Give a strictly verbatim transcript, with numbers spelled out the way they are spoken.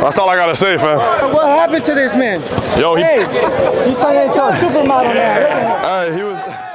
That's all I gotta say, fam. What happened to this man? Yo, he. Hey, he's turning into a supermodel now. Hey, he was.